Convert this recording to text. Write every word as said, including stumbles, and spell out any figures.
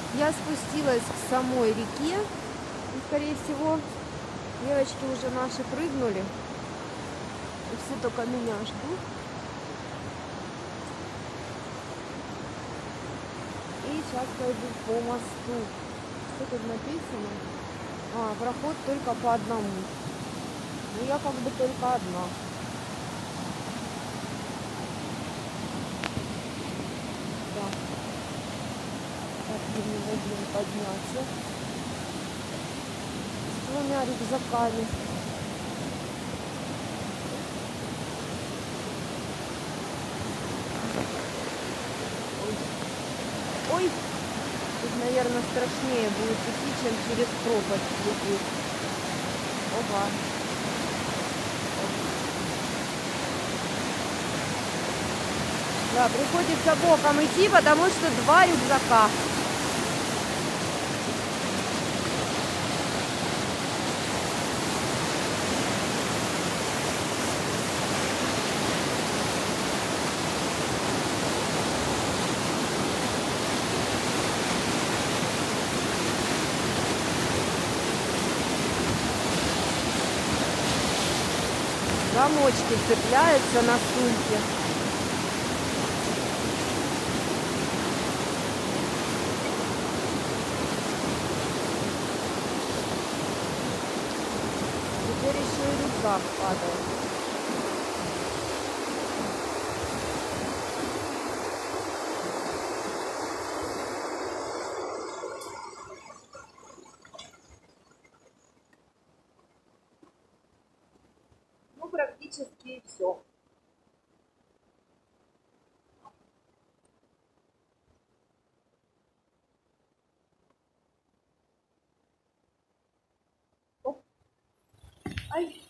Я спустилась к самой реке. И, скорее всего, девочки уже наши прыгнули. И все только меня ждут. И сейчас пойду по мосту. Что тут написано? А, проход только по одному. Ну, я как бы только одна. Да. Так, мне нужно подняться. С двумя рюкзаками. Ой. Ой. Тут, наверное, страшнее будет идти, чем через пропасть лететь. Ого. Да, приходится боком идти, потому что два рюкзака. Замочки цепляются на сумке. Теперь еще и рюкзак падает. Ну, практически все. Ай.